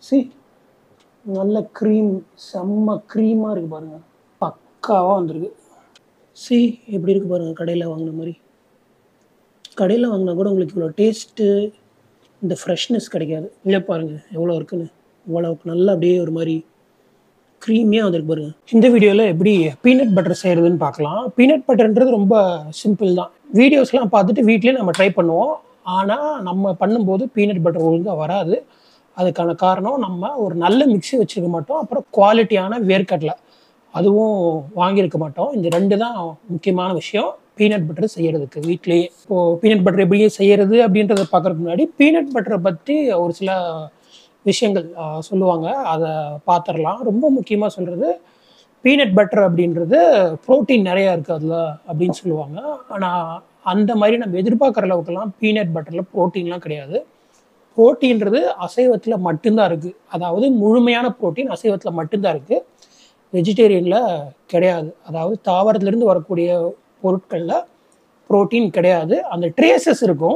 C நல்ல cream, செம்ம க்ரீமாக இருக்குது பாருங்கள், பக்காவாக வந்திருக்கு. சி எப்படி இருக்குது பாருங்கள், கடையில் வாங்கின மாதிரி. கடையில் வாங்கினா கூட உங்களுக்கு இவ்வளோ டேஸ்ட்டு, இந்த ஃப்ரெஷ்னஸ் கிடைக்காது. இல்லை பாருங்கள் எவ்வளோ இருக்குன்னு, இவ்வளோக்கு நல்லா அப்படியே ஒரு மாதிரி க்ரீமியாக வந்துருக்கு பாருங்கள். இந்த வீடியோவில் எப்படி பீனட் பட்டர் செய்கிறதுன்னு பார்க்கலாம். பீனட் பட்டர்ன்றது ரொம்ப சிம்பிள் தான். வீடியோஸ்லாம் பார்த்துட்டு வீட்லேயே நம்ம ட்ரை பண்ணுவோம். ஆனால் நம்ம பண்ணும்போது பீனட் பட்டர் ஒழுங்காக வராது. அதுக்கான காரணம் நம்ம ஒரு நல்ல மிக்ஸி வச்சுருக்க மாட்டோம், அப்புறம் குவாலிட்டியான வேர்க்கடலை அதுவும் வாங்கியிருக்க மாட்டோம். இந்த ரெண்டு தான் முக்கியமான விஷயம் பீனட் பட்டர் செய்கிறதுக்கு வீட்லேயே. இப்போது பீனட் பட்டர் எப்படி செய்கிறது அப்படின்றத பார்க்குறதுக்கு முன்னாடி பீனட் பட்டரை பற்றி ஒரு சில விஷயங்கள் சொல்லுவாங்க, அதை பார்த்துடலாம். ரொம்ப முக்கியமாக சொல்கிறது, பீனட் பட்டர் அப்படின்றது ப்ரோட்டீன் நிறையா இருக்குது அதில் அப்படின்னு சொல்லுவாங்க. ஆனால் அந்த மாதிரி நம்ம எதிர்பார்க்குற அளவுக்குலாம் பீனட் பட்டரில் ப்ரோட்டீன்லாம் கிடையாது. ப்ரோட்டீன்றது அசைவத்தில் மட்டும்தான் இருக்குது. அதாவது முழுமையான ப்ரோட்டீன் அசைவத்தில் மட்டும்தான் இருக்குது, வெஜிடேரியனில் கிடையாது. அதாவது தாவரத்துலேருந்து வரக்கூடிய பொருட்களில் ப்ரோட்டீன் கிடையாது. அந்த ட்ரேசஸ் இருக்கும்,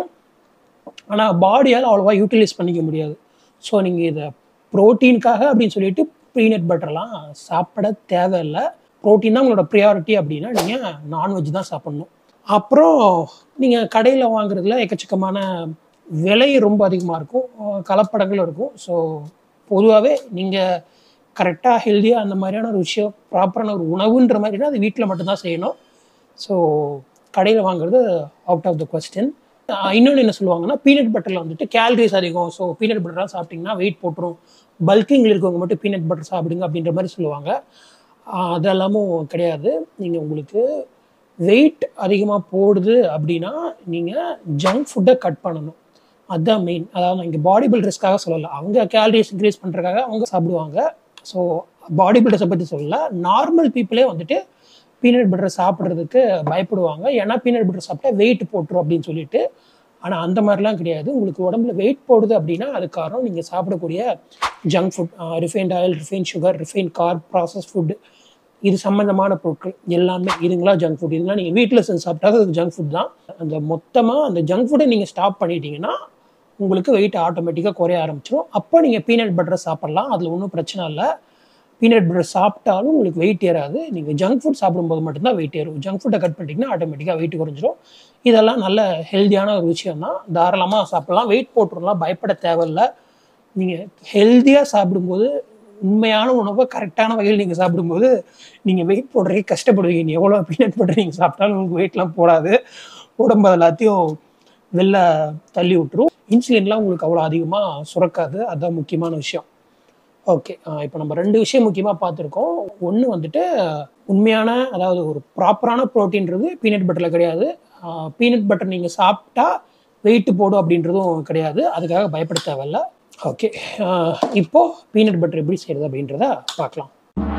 ஆனால் பாடியால் அவ்வளோவா யூட்டிலைஸ் பண்ணிக்க முடியாது. ஸோ நீங்கள் இதை ப்ரோட்டீனுக்காக அப்படின்னு சொல்லிட்டு பீனட் பட்டர்லாம் சாப்பிட தேவையில்லை. ப்ரோட்டீன் தான் உங்களோட ப்ரியாரிட்டி அப்படின்னா நீங்கள் நான்வெஜ் தான் சாப்பிட்ணும். அப்புறம் நீங்கள் கடையில் வாங்குறதுல எக்கச்சக்கமான விலை ரொம்ப அதிகமாக இருக்கும், கலப்படங்களும் இருக்கும். ஸோ பொதுவாகவே நீங்கள் கரெக்டாக ஹெல்த்தியாக அந்த மாதிரியான ஒரு விஷயம், ப்ராப்பரான ஒரு உணவுன்ற மாதிரினா அது வீட்டில் மட்டும்தான் செய்யணும். ஸோ கடையில் வாங்குறது அவுட் ஆஃப் த கொஸ்டின். இன்னொன்று என்ன சொல்லுவாங்கன்னா, பீனட் பட்டரில் வந்துட்டு கேலரிஸ் அதிகம், ஸோ பீனட் பட்டர்லாம் சாப்பிட்டிங்கன்னா வெயிட் போட்டுரும், பல்கிங்கில் இருக்கவங்க மட்டும் பீனட் பட்டர் சாப்பிடுங்க அப்படின்ற மாதிரி சொல்லுவாங்க. அதெல்லாமும் கிடையாது. நீங்கள் உங்களுக்கு வெயிட் அதிகமாக போடுது அப்படின்னா நீங்கள் ஜங்க் ஃபுட்டை கட் பண்ணணும், அதுதான் மெயின். அதாவது நான் இங்கே பாடி பில்டர்ஸ்க்காக சொல்லலை, அவங்க கேலரிஸ் இன்க்ரீஸ் பண்ணுறதுக்காக அவங்க சாப்பிடுவாங்க. ஸோ பாடி பில்டர்ஸை பற்றி சொல்லலை, நார்மல் பீப்புளே வந்துட்டு பீனட் பட்டரை சாப்பிட்றதுக்கு பயப்படுவாங்க. ஏன்னா பீனட் பட்டர் சாப்பிட்டா வெயிட் போட்டுரும் அப்படின்னு சொல்லிட்டு. ஆனால் அந்த மாதிரிலாம் கிடையாது. உங்களுக்கு உடம்புல வெயிட் போடுது அப்படின்னா அது காரணம் நீங்கள் சாப்பிடக்கூடிய junk food, refined oil, refine sugar, refine carb, process food, இது சம்மந்தமான பொருட்கள் எல்லாமே இதுங்களா ஜங்க் ஃபுட். இதெல்லாம் நீங்கள் வீட்டில் செஞ்சு சாப்பிட்டா அது ஜங்க் ஃபுட் தான். அந்த மொத்தமாக அந்த ஜங்க் ஃபுட்டை நீங்கள் ஸ்டாப் பண்ணிட்டீங்கன்னா உங்களுக்கு வெயிட் ஆட்டோமேட்டிக்காக குறைய ஆரம்பிச்சிடும். அப்போ நீங்கள் பீனட் பட்டரை சாப்பிட்லாம், அதில் ஒன்றும் பிரச்சனை இல்லை. பீனட் பட்டர் சாப்பிட்டாலும் உங்களுக்கு வெயிட் ஏறாது. நீங்கள் ஜங்க் ஃபுட் சாப்பிடும்போது மட்டும்தான் வெயிட் ஏறும். ஜங்க் ஃபுட்டை கட் பண்ணிட்டீங்கன்னா ஆட்டோமேட்டிக்காக வெயிட் குறைஞ்சிரும். இதெல்லாம் நல்ல ஹெல்த்தியான ஒரு விஷயம் தான், தாராளமாக சாப்பிட்லாம். வெயிட் போட்டுடலாம், பயப்பட தேவையில்லை. நீங்கள் ஹெல்த்தியாக சாப்பிடும்போது, உண்மையான உணவை கரெக்டான வகையில் நீங்கள் சாப்பிடும்போது நீங்கள் வெயிட் போடுறதுக்கே கஷ்டப்படுவீங்க. எவ்வளோ பீனட் பட்டர் நீங்கள் சாப்பிட்டாலும் உங்களுக்கு வெயிட்லாம் போடாது, உடம்பு எல்லாத்தையும் வெளில தள்ளி விட்டுரும். இன்சுலின்லாம் உங்களுக்கு அவ்வளோ அதிகமாக சுரக்காது, அதுதான் முக்கியமான விஷயம். ஓகே, இப்போ நம்ம ரெண்டு விஷயம் முக்கியமாக பார்த்துருக்கோம். ஒன்று வந்துட்டு உண்மையான, அதாவது ஒரு ப்ராப்பரான ப்ரோட்டீன்றது பீனட் பட்டரில் கிடையாது. பீனட் பட்டர் நீங்கள் சாப்பிட்டா வெயிட் போடும் அப்படின்றதும் கிடையாது, அதுக்காக பயப்பட தேவையில்ல. ஓகே, இப்போது பீனட் பட்டர் எப்படி செய்கிறது அப்படின்றத பார்க்கலாம்.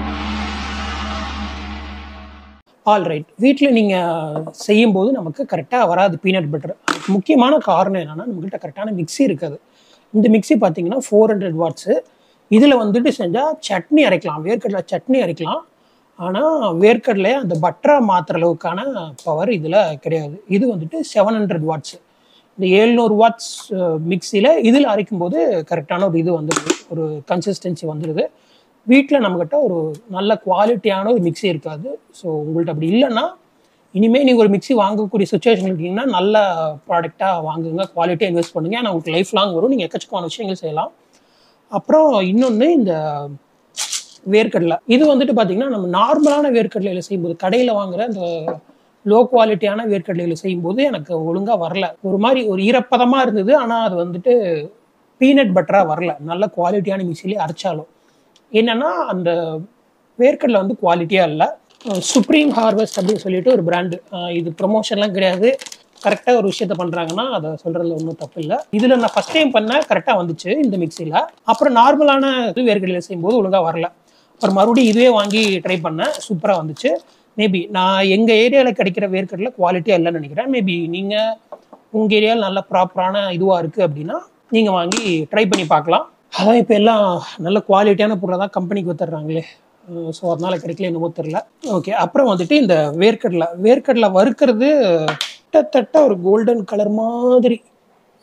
ஆல்ரைட், வீட்டில் நீங்கள் செய்யும்போது நமக்கு கரெக்டாக வராது பீனட் பட்டர். அதுக்கு முக்கியமான காரணம் என்னென்னா, நம்மக்கிட்ட கரெக்டான மிக்ஸி இருக்காது. இந்த மிக்ஸி பார்த்தீங்கன்னா 400 வாட்ஸு. இதில் வந்துட்டு செஞ்சால் சட்னி அரைக்கலாம், வேர்க்கடலை சட்னி அரைக்கலாம். ஆனால் வேர்க்கடலையை அந்த பட்டரை மாற்றுற அளவுக்கான பவர் இதில் கிடையாது. இது வந்துட்டு 700 வாட்ஸு. இந்த 700 வாட்ஸ் மிக்சியில் இதில் அரைக்கும்போது கரெக்டான ஒரு இது வந்துடுது, ஒரு கன்சிஸ்டன்சி வந்துடுது. வீட்டில் நம்மக்கிட்ட ஒரு நல்ல குவாலிட்டியான ஒரு மிக்ஸி இருக்காது. ஸோ உங்கள்கிட்ட அப்படி இல்லைன்னா இனிமேல் நீங்கள் ஒரு மிக்ஸி வாங்கக்கூடிய சுச்சுவேஷன் இருக்கீங்கன்னா நல்ல ப்ராடக்டாக வாங்குங்க, குவாலிட்டியாக இன்வெஸ்ட் பண்ணுங்கள். ஆனால் உங்களுக்கு லைஃப் லாங் வரும், நீங்கள் எக்கச்சக்கமான விஷயங்கள் செய்யலாம். அப்புறம் இன்னொன்று, இந்த வேர்க்கடலை இது வந்துட்டு பார்த்திங்கன்னா நம்ம நார்மலான வேர்க்கடலையில் செய்யும்போது, கடையில் வாங்குகிற அந்த லோ குவாலிட்டியான வேர்க்கடலையில் செய்யும்போது எனக்கு ஒழுங்காக வரல. ஒரு மாதிரி ஒரு ஈரப்பதமாக இருந்தது, ஆனால் அது வந்துட்டு பீனட் பட்டராக வரல, நல்ல குவாலிட்டியான மிக்ஸிலே அரைச்சாலும். என்னென்னா அந்த வேர்க்கடலை வந்து குவாலிட்டியாக இல்லை. சுப்ரீம் ஹார்வெஸ்ட் அப்படின்னு சொல்லிட்டு ஒரு பிராண்டு, இது ப்ரொமோஷன்லாம் கிடையாது, கரெக்டாக ஒரு விஷயத்த பண்ணுறாங்கன்னா அதை சொல்கிறதுல ஒன்றும் தப்பு இல்லை. இதில் நான் ஃபஸ்ட் டைம் பண்ண கரெக்டாக வந்துச்சு இந்த மிக்ஸியில். அப்புறம் நார்மலான வேர்க்கடலையில் செய்யும்போது ஒழுங்காக வரல. அப்புறம் மறுபடியும் இதுவே வாங்கி ட்ரை பண்ணேன், சூப்பராக வந்துச்சு. மேபி நான் எங்கள் ஏரியாவில் கிடைக்கிற வேர்க்கடலை குவாலிட்டியாக இல்லைன்னு நினைக்கிறேன். மேபி நீங்கள் உங்கள் ஏரியாவில் நல்ல ப்ராப்பரான இதுவாக இருக்குது அப்படின்னா நீங்கள் வாங்கி ட்ரை பண்ணி பார்க்கலாம். அதான் இப்போ எல்லாம் நல்ல குவாலிட்டியான பொருளை தான் கம்பெனிக்கு வித்துடுறாங்களே, ஸோ அதனால் கிடைக்கல என்னமோ தெரில. ஓகே, அப்புறம் வந்துட்டு இந்த வேர்க்கடலை வறுக்கிறது கிட்டத்தட்ட ஒரு கோல்டன் கலர் மாதிரி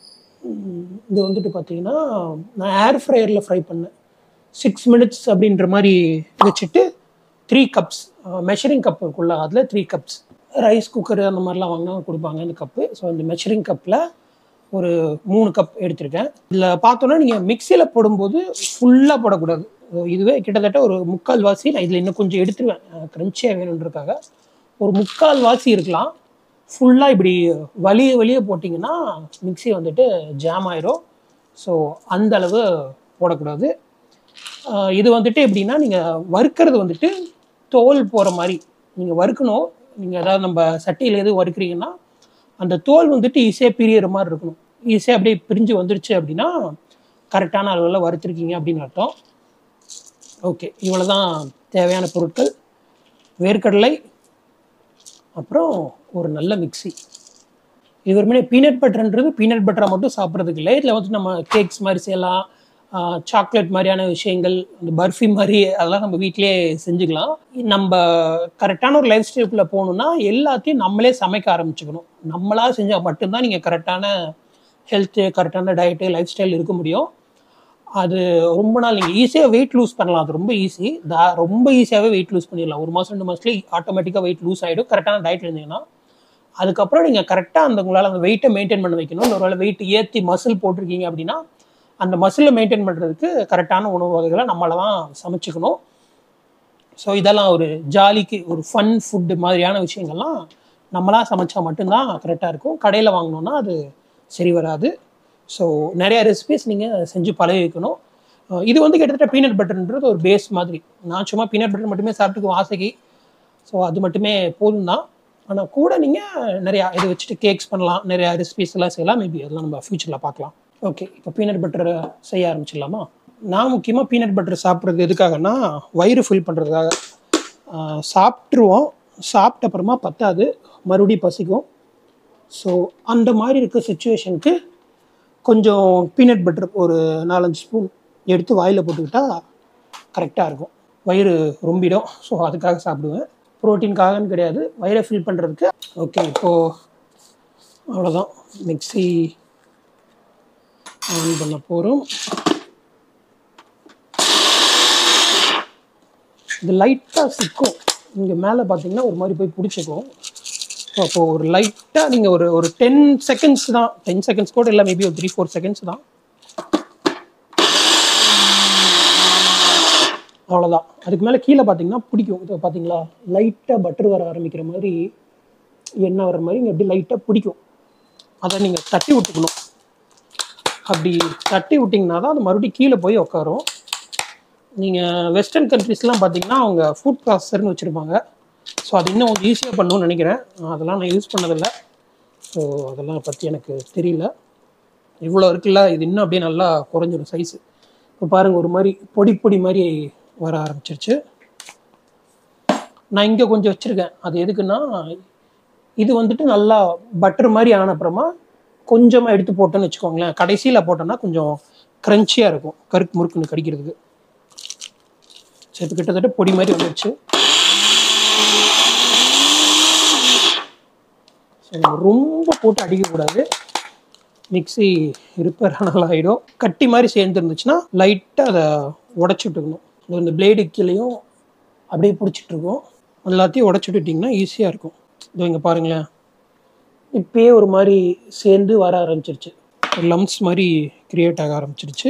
இது வந்துட்டு பார்த்தீங்கன்னா நான் ஏர் ஃப்ரையரில் ஃப்ரை பண்ணேன். 6 minutes அப்படின்ற மாதிரி வச்சுட்டு 3 cups மெஷரிங் கப் இருக்குள்ள அதில் 3 cups. ரைஸ் குக்கரு அந்த மாதிரிலாம் வாங்கினா கொடுப்பாங்க இந்த கப்பு. ஸோ இந்த மெஷரிங் கப்பில் ஒரு 3 கப் எடுத்திருக்கேன். இதில் பார்த்தோன்னா நீங்கள் மிக்சியில் போடும்போது ஃபுல்லாக போடக்கூடாது. இதுவே கிட்டத்தட்ட ஒரு 3/4 வாசி. நான் இதில் இன்னும் கொஞ்சம் எடுத்துருவேன் க்ரன்ச்சியாக வேணுன்றதுக்காக. ஒரு 3/4 வாசி இருக்கலாம். ஃபுல்லாக இப்படி வலிய போட்டிங்கன்னா மிக்சி வந்துட்டு ஜாம் ஆயிரும். ஸோ அந்த அளவு போடக்கூடாது. இது வந்துட்டு எப்படின்னா நீங்கள் வறுக்கிறது வந்துட்டு தோல் போகிற மாதிரி நீங்கள் வறுக்கணும். நீங்கள் ஏதாவது நம்ம சட்டியில் எது வறுக்கிறீங்கன்னா அந்த தோல் வந்துட்டு ஈஸியாக பிரியிற மாதிரி இருக்கணும். ஈஸியாக அப்படியே பிரிஞ்சு வந்துருச்சு அப்படின்னா கரெக்டான அளவில் வறுத்துருக்கீங்க அப்படின்னு அர்த்தம். ஓகே, இவ்வளோ தான் தேவையான பொருட்கள். வேர்க்கடலை, அப்புறம் ஒரு நல்ல மிக்சி. இது ஒரு பீனட் பட்டர்ன்றது பீனட் பட்டரை மட்டும் சாப்பிட்றதுக்கு இல்லை. இதில் வந்து நம்ம கேக்ஸ் மாதிரி செய்யலாம், சாக்லேட் மாதிரியான விஷயங்கள், அந்த பர்ஃபி மாதிரி அதெல்லாம் நம்ம வீட்டிலே செஞ்சுக்கலாம். நம்ம கரெக்டான ஒரு லைஃப் ஸ்டைலுக்குள்ளே போகணுன்னா எல்லாத்தையும் நம்மளே சமைக்க ஆரம்பிச்சுக்கணும். நம்மளாக செஞ்சால் மட்டும்தான் நீங்கள் கரெக்டான ஹெல்த்து, கரெக்டான டயட்டு, லைஃப் ஸ்டைல் இருக்க முடியும். அது ரொம்ப நாள் நீங்கள் ஈஸியாக வெயிட் லூஸ் பண்ணலாம். அது ரொம்ப ஈஸி. ரொம்ப ஈஸியாகவே வெயிட் லூஸ் பண்ணிடலாம். 1 மாதம் 2 மாதத்துலேயே ஆட்டோமேட்டிக்காக வெயிட் லூஸ் ஆகிடும் கரெக்டான டயட் இருந்தீங்கன்னா. அதுக்கப்புறம் நீங்கள் கரெக்டாக உங்களால் அந்த வெயிட்டை மெயின்டைன் பண்ண வைக்கணும். ஒரு வேளை வெயிட் ஏற்றி மசில் போட்டிருக்கீங்க அப்படின்னா அந்த மசிலை மெயின்டைன் பண்ணுறதுக்கு கரெக்டான உணவு வகைகளை நம்மளை தான் சமைச்சிக்கணும். ஸோ இதெல்லாம் ஒரு ஜாலிக்கு ஒரு ஃபன் ஃபுட்டு மாதிரியான விஷயங்கள்லாம் நம்மளாக சமைச்சா மட்டும்தான் கரெக்டாக இருக்கும். கடையில் வாங்கினோன்னா அது சரி வராது. ஸோ நிறையா ரெசிபிஸ் நீங்கள் செஞ்சு பழகி வைக்கணும். இது வந்து கிட்டத்தட்ட பீனட் பட்டர்ன்றது ஒரு பேஸ் மாதிரி. நான் சும்மா பீனட் பட்டர் மட்டுமே சாப்பிட்டுக்குவோம் ஆசைக்கு. ஸோ அது மட்டுமே போதும் தான். ஆனால் கூட நீங்கள் நிறையா இதை வச்சுட்டு கேக்ஸ் பண்ணலாம், நிறையா ரெசிபிஸ் எல்லாம் செய்யலாம். மேபி அதெல்லாம் நம்ம ஃப்யூச்சரில் பார்க்கலாம். ஓகே, இப்போ பீனட் பட்டரை செய்ய ஆரம்பிச்சிடலாமா? நான் முக்கியமாக பீனட் பட்டர் சாப்பிட்றது எதுக்காகனா வயிறு ஃபில் பண்ணுறதுக்காக. சாப்பிட்ருவோம், சாப்பிட்ட அப்புறமா பத்தாது, மறுபடியும் பசிக்கும். ஸோ அந்த மாதிரி இருக்க சுச்சுவேஷனுக்கு கொஞ்சம் பீனட் பட்டர் ஒரு 4-5 ஸ்பூன் எடுத்து வாயில் போட்டுக்கிட்டால் கரெக்டாக இருக்கும். வயிறு ரொம்பிடும். ஸோ அதுக்காக சாப்பிடுவேன். ப்ரோட்டீனுக்காகன்னு கிடையாது, வயிறை ஃபில் பண்ணுறதுக்கு. ஓகே, இப்போது அவ்வளோதான். மிக்ஸி ஆன் பண்ண போகிறோம். இது லைட்டாக சிக்கும். இங்கே மேலே பார்த்தீங்கன்னா ஒரு மாதிரி போய் பிடிச்சிக்கும். அப்போது ஒரு லைட்டாக நீங்கள் ஒரு 10 செகண்ட்ஸ் தான், 10 செகண்ட்ஸ் கூட இல்லை, மேபி ஒரு 3-4 செகண்ட்ஸ் தான். அவ்வளோதான். அதுக்கு மேலே கீழே பார்த்தீங்கன்னா பிடிக்கும். இதை பார்த்தீங்களா, லைட்டாக பட்டர் வர ஆரம்பிக்கிற மாதிரி, எண்ணெய் வர மாதிரி இங்கே எப்படி லைட்டாக பிடிக்கும். அதை நீங்கள் தட்டி விட்டுக்கணும். அப்படி தட்டி விட்டிங்கன்னா தான் அது மறுபடியும் கீழே போய் உட்காரும். நீங்கள் வெஸ்டர்ன் கண்ட்ரீஸ்லாம் பார்த்தீங்கன்னா அவங்க ஃபுட் ப்ராசஸர்னு வச்சுருப்பாங்க. ஸோ அது இன்னும் கொஞ்சம் ஈஸியாக பண்ணணும்னு நினைக்கிறேன். அதெல்லாம் நான் யூஸ் பண்ணதில்லை. ஸோ அதெல்லாம் பற்றி எனக்கு தெரியல. இவ்வளோ இருக்குல்ல, இது இன்னும் அப்படியே நல்லா குறைஞ்சிடும் சைஸு. இப்போ பாருங்கள், ஒரு மாதிரி பொடி மாதிரி வர ஆரம்பிச்சிருச்சு. நான் இங்கே கொஞ்சம் வச்சுருக்கேன். அது எதுக்குன்னா, இது வந்துட்டு நல்லா பட்டர் மாதிரி ஆன அப்புறமா கொஞ்சமாக எடுத்து போட்டோன்னு வச்சுக்கோங்களேன், கடைசியில் போட்டோன்னா கொஞ்சம் க்ரன்ச்சியாக இருக்கும், கருக்கு முறுக்குன்னு கடிக்கிறதுக்கு. சரி, இப்போ கிட்டத்தட்ட பொடி மாதிரி வந்துடுச்சு. ஸோ ரொம்ப போட்டு அடிக்கக்கூடாது, மிக்ஸி ரிப்பேர் ஆனால் ஆகிடும். கட்டி மாதிரி சேர்ந்து இருந்துச்சுன்னா லைட்டாக அதை உடச்சி விட்டுக்கணும். இந்த பிளேடு கீழேயும் அப்படியே பிடிச்சிட்ருக்கோம். எல்லாத்தையும் உடச்சி விட்டுட்டிங்கன்னா ஈஸியாக இருக்கும். இதோ இங்கே பாருங்களேன், இப்போயே ஒரு மாதிரி சேர்ந்து வர ஆரம்பிச்சிருச்சு, ஒரு லம்ஸ் மாதிரி க்ரியேட் ஆக ஆரம்பிச்சிருச்சு.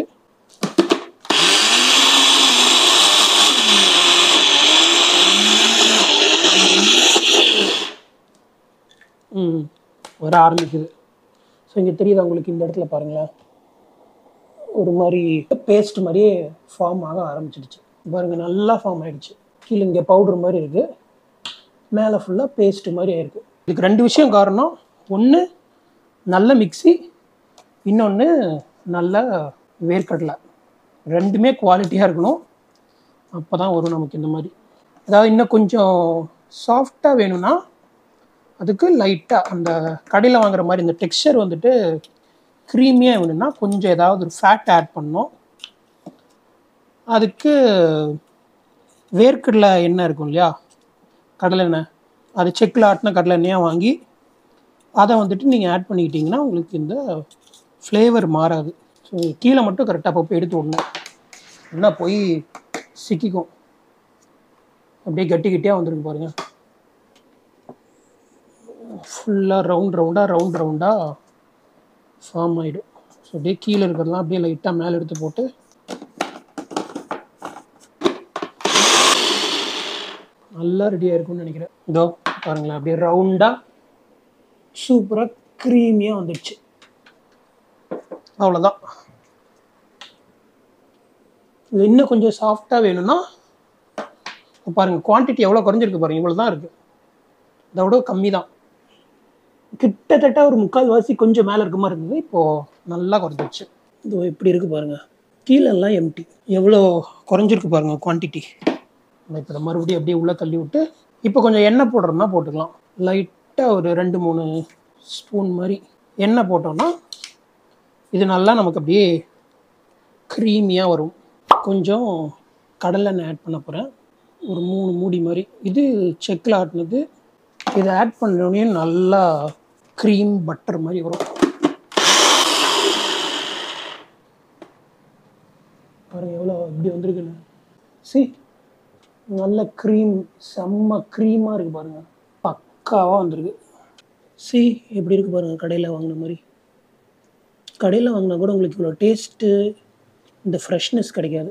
வர ஆரம்பிக்குது. ஸோ இங்கே தெரியுது உங்களுக்கு, இந்த இடத்துல பாருங்களேன், ஒரு மாதிரி பேஸ்ட் மாதிரியே ஃபார்ம் ஆக ஆரம்பிச்சிடுச்சு. பாருங்கள், நல்லா ஃபார்ம் ஆகிடுச்சு. கீழே இங்கே பவுட்ரு மாதிரி இருக்குது, மேலே ஃபுல்லாக பேஸ்ட் மாதிரி ஆகிருக்கு. இதுக்கு 2 விஷயம் காரணம். ஒன்று நல்ல மிக்ஸி, இன்னொன்று நல்ல வேர்க்கடலை. 2மே குவாலிட்டியாக இருக்கணும். அப்போ தான் வரும் நமக்கு இந்த மாதிரி. அதாவது இன்னும் கொஞ்சம் சாஃப்டாக வேணும்னா அதுக்கு லைட்டாக அந்த கடையில் வாங்குற மாதிரி இந்த டெக்ஸ்சர் வந்துட்டு க்ரீமியாக வேணும்னா கொஞ்சம் ஏதாவது ஒரு ஃபேட் ஆட் பண்ணணும். அதுக்கு வேர்க்கடலை எண்ணெய் இருக்கும் இல்லையா, கடலை எண்ணெய், அது செக்கில் ஆட்டின கடலை எண்ணெயாக வாங்கி அதை வந்துட்டு நீங்கள் ஆட் பண்ணிக்கிட்டிங்கன்னா உங்களுக்கு இந்த ஃப்ளேவர் மாறாது. ஸோ கீழே மட்டும் கரெக்டாக அப்பப்போ எடுத்து விடணும், என்ன போய் சிக்கிக்கும். அப்படியே கட்டி கட்டியாக வந்துருக்கு பாருங்கள். ஃபுல்லாக ரவுண்ட் ரவுண்டாக ஃபார்ம் ஆகிடும். ஸோ அப்படியே கீழே இருக்கிறதுலாம் அப்படியே லைட்டாக மேலே எடுத்து போட்டு நல்லா ரெடியாக இருக்கும்னு நினைக்கிறேன். இதோ பாருங்களேன், அப்படியே ரவுண்டாக சூப்பராக க்ரீமியாக வந்துடுச்சு. அவ்வளோதான். இது இன்னும் கொஞ்சம் சாஃப்டாக வேணும்னா பாருங்கள், குவான்டிட்டி எவ்வளோ குறைஞ்சிருக்கு பாருங்கள். இவ்வளோ தான் இருக்குது, இதோட கம்மி தான். கிட்டத்தட்ட ஒரு 3/4 கொஞ்சம் மேலே இருக்க மாதிரி இருந்தது, இப்போது நல்லா குறைஞ்சிருச்சு. இது எப்படி இருக்குது பாருங்கள், கீழெல்லாம் எம்டி. எவ்வளோ குறைஞ்சிருக்கு பாருங்கள் குவான்டிட்டி. இப்போ மறுபடியும் அப்படியே உள்ளே தள்ளி விட்டு இப்போ கொஞ்சம் எண்ணெய் போடுறோம்னா போட்டுக்கலாம். லைட்டாக ஒரு 2-3 ஸ்பூன் மாதிரி எண்ணெய் போட்டோம்னா இது நல்லா நமக்கு அப்படியே க்ரீமியாக வரும். கொஞ்சம் கடலெண்ணெய் ஆட் பண்ண போகிறேன், ஒரு 3 மூடி மாதிரி. இது செக்கில் ஆட்டினது. இதை ஆட் பண்ணோடனே நல்லா க்ரீம் பட்டர் மாதிரி வரும். பாருங்கள் எவ்வளோ இப்படி வந்திருக்குன்னு. நல்ல க்ரீம், செம்ம க்ரீமாக இருக்குது பாருங்கள், பக்காவாக வந்திருக்கு. எப்படி இருக்குது பாருங்கள், கடையில் வாங்கின மாதிரி. கடையில் வாங்கினா கூட உங்களுக்கு இவ்வளோ டேஸ்ட்டு, இந்த ஃப்ரெஷ்னஸ் கிடைக்காது.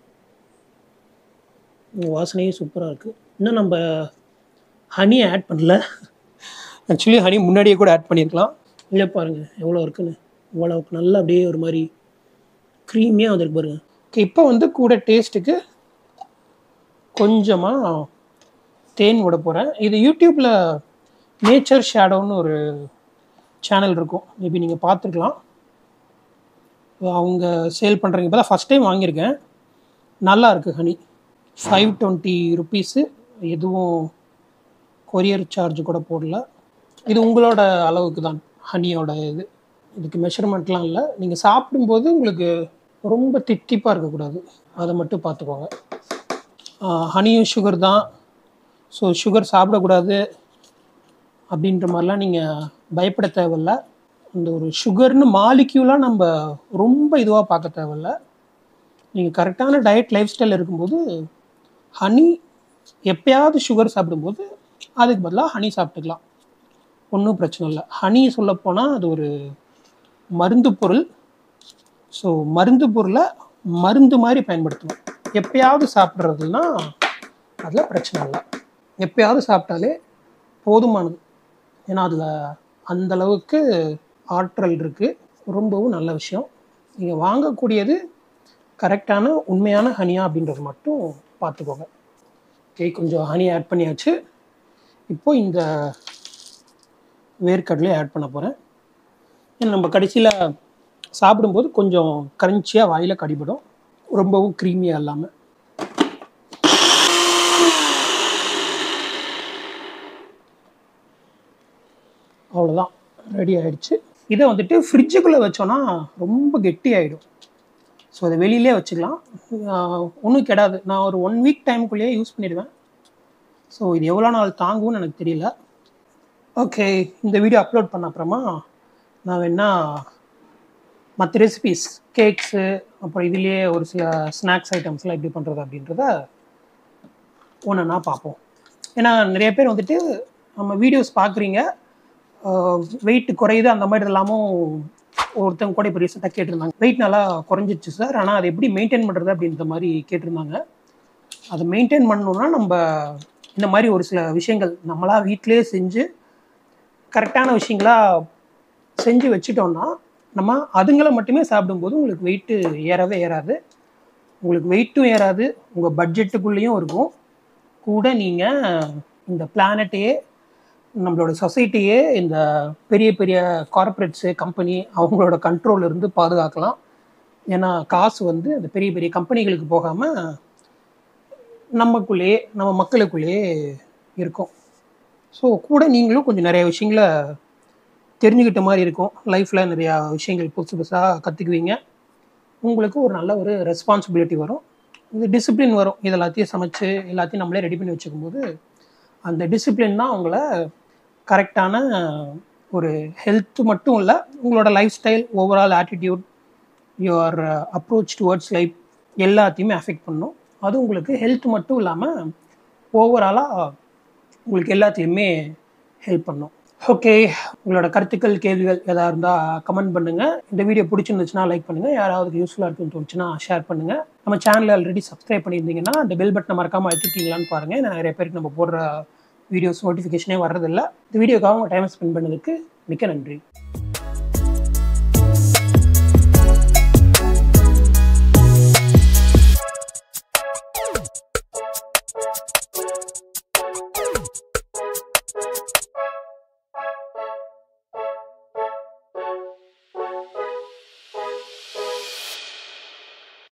வாசனையே சூப்பராக இருக்குது. இன்னும் நம்ம ஹனியை ஆட் பண்ணல. ஆக்சுவலி ஹனி முன்னாடியே கூட ஆட் பண்ணியிருக்கலாம். இல்லை பாருங்கள் எவ்வளோ இருக்குன்னு, இவ்வளோவுக்கு நல்லா அப்படியே ஒரு மாதிரி க்ரீமியாக வந்திருக்கு பாருங்கள். ஓகே, இப்போ வந்து கூட டேஸ்ட்டுக்கு கொஞ்சமாக தேன் விட போகிறேன். இது யூடியூப்பில் நேச்சர் ஷேடோன்னு ஒரு சேனல் இருக்கும், மேபி நீங்கள் பார்த்துருக்கலாம். அவங்க சேல் பண்ணுறீங்க. இப்போ தான் ஃபஸ்ட் டைம் வாங்கியிருக்கேன். நல்லா இருக்குது ஹனி. 520 ருபீஸு. எதுவும் கொரியர் சார்ஜ் கூட போடல. இது உங்களோட அளவுக்கு தான் ஹனியோட இது. இதுக்கு மெஷர்மெண்ட்லாம் இல்லை. நீங்கள் சாப்பிடும்போது உங்களுக்கு ரொம்ப தித்திப்பாக இருக்கக்கூடாது, அதை மட்டும் பார்த்துக்கோங்க. ஹனியும் சுகர் தான், ஸோ சுகர் சாப்பிடக்கூடாது அப்படின்ற மாதிரிலாம் நீங்கள் பயப்பட தேவையில்ல. இந்த ஒரு சுகர்னு மாலிக்யூலாக நம்ம ரொம்ப இதுவாக பார்க்க தேவையில்ல. நீங்கள் கரெக்டான டயட் லைஃப் ஸ்டைல் இருக்கும்போது ஹனி, எப்போயாவது சுகர் சாப்பிடும்போது அதுக்கு பதிலாக ஹனி சாப்பிட்டுக்கலாம், ஒன்றும் பிரச்சனை இல்லை. ஹனி சொல்லப்போனால் அது ஒரு மருந்து பொருள். ஸோ மருந்து பொருளை மருந்து மாதிரி பயன்படுத்தணும். எப்போயாவது சாப்பிட்றதுனா அதில் பிரச்சனை இல்லை. எப்போயாவது சாப்பிட்டாலே போதுமானது. ஏன்னா அதில் அந்தளவுக்கு ஆற்றல் இருக்குது. ரொம்பவும் நல்ல விஷயம். நீங்கள் வாங்கக்கூடியது கரெக்டான உண்மையான ஹனியா அப்படின்றது மட்டும் பார்த்துக்கோங்க. ஓகே, கொஞ்சம் ஹனி ஆட் பண்ணியாச்சு. இப்போது இந்த வேர்க்கடலையை ஆட் பண்ண போகிறேன். ஏன்னா நம்ம கடைசியில் சாப்பிடும்போது கொஞ்சம் கரன்ச்சியாக வாயில் கடிபடும், ரொம்பவும் க்ரீமியாக இல்லாமல். அவ்வளோதான், ரெடி ஆகிடுச்சு. இதை வந்துட்டு ஃப்ரிட்ஜுக்குள்ளே வச்சோன்னா ரொம்ப கெட்டி ஆகிடும். ஸோ அதை வெளியிலே வச்சுக்கலாம், ஒன்றும் கெடாது. நான் ஒரு 1 வீக் டைமுக்குள்ளேயே யூஸ் பண்ணிடுவேன். ஸோ இது எவ்வளோ நாள் தாங்கும்னு எனக்கு தெரியல. ஓகே, இந்த வீடியோ அப்லோட் பண்ண அப்புறமா நான் வேணா மற்ற ரெசிபீஸ், கேக்ஸு, அப்புறம் இதுலேயே ஒரு சில ஸ்நாக்ஸ் ஐட்டம்ஸ்லாம் எப்படி பண்ணுறது அப்படின்றத ஒன்றுன்னா பார்ப்போம். ஏன்னா நிறைய பேர் வந்துட்டு நம்ம வீடியோஸ் பார்க்குறீங்க, வெயிட் குறையுது அந்த மாதிரி எல்லாமும் ஒருத்தவங்க கூட இப்போ ரீசெண்டாக கேட்டிருந்தாங்க. வெயிட் நல்லா குறைஞ்சிருச்சு சார், ஆனால் அதை எப்படி மெயின்டைன் பண்ணுறது அப்படின்ற மாதிரி கேட்டிருந்தாங்க. அதை மெயின்டைன் பண்ணணுன்னா நம்ம இந்த மாதிரி ஒரு சில விஷயங்கள் நம்மளாக வீட்டிலே செஞ்சு கரெக்டான விஷயங்களாக செஞ்சு வச்சுட்டோன்னா நம்ம அதுங்களை மட்டுமே சாப்பிடும்போது உங்களுக்கு வெயிட்டு ஏறவே ஏறாது. உங்களுக்கு வெயிட்டும் ஏறாது, உங்கள் பட்ஜெட்டுக்குள்ளேயும் இருக்கும். கூட நீங்கள் இந்த பிளானட்டையே, நம்மளோட சொசைட்டியே, இந்த பெரிய பெரிய கார்ப்பரேட்ஸு, கம்பெனி, அவங்களோட கண்ட்ரோல் இருந்து பாதுகாக்கலாம். ஏன்னா காசு வந்து அந்த பெரிய பெரிய கம்பெனிகளுக்கு போகாமல் நமக்குள்ளேயே, நம்ம மக்களுக்குள்ளேயே இருக்கும். ஸோ கூட நீங்களும் கொஞ்சம் நிறைய விஷயங்களை தெரிஞ்சுக்கிட்ட மாதிரி இருக்கும். லைஃப்பில் நிறையா விஷயங்கள் புதுசு புதுசாக கற்றுக்குவீங்க. உங்களுக்கு ஒரு நல்ல ஒரு ரெஸ்பான்சிபிலிட்டி வரும், இது டிசிப்ளின் வரும். இது எல்லாத்தையும் சமைச்சு எல்லாத்தையும் நம்மளே ரெடி பண்ணி வச்சுக்கும்போது அந்த டிசிப்ளின் தான் உங்களை கரெக்டான ஒரு ஹெல்த் மட்டும் இல்லை, உங்களோட lifestyle, overall attitude, your approach towards life எல்லாத்தையுமே அஃபெக்ட் பண்ணும். அது உங்களுக்கு ஹெல்த் மட்டும் இல்லாமல் ஓவராலாக உங்களுக்கு எல்லாத்துலேயுமே ஹெல்ப் பண்ணும். ஓகே, உங்களோட கருத்துக்கள், கேள்விகள் எதாக இருந்தால் கமெண்ட் பண்ணுங்கள். இந்த வீடியோ பிடிச்சிருந்துச்சுன்னா லைக் பண்ணுங்கள். யாராவது யூஸ்ஃபுல்லாக இருக்குன்னு தோணுச்சுன்னா ஷேர் பண்ணுங்கள். நம்ம சேனலில் ஆல்ரெடி சப்ஸ்கிரைப் பண்ணியிருந்தீங்கன்னா அந்த பெல் பட்டனை மறக்காமல் எடுத்துருக்கீங்களான்னு பாருங்கள். ஏன்னா நிறைய பேருக்கு நம்ம போடுற வீடியோஸ் நோட்டிஃபிகேஷனே வர்றதில்லை. இந்த வீடியோக்காக உங்கள் டைம் ஸ்பெண்ட் பண்ணதுக்கு மிக்க நன்றி.